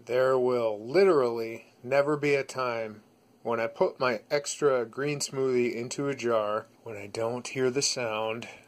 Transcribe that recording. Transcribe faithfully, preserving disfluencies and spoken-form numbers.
There will literally never be a time when I put my extra green smoothie into a jar when I don't hear the sound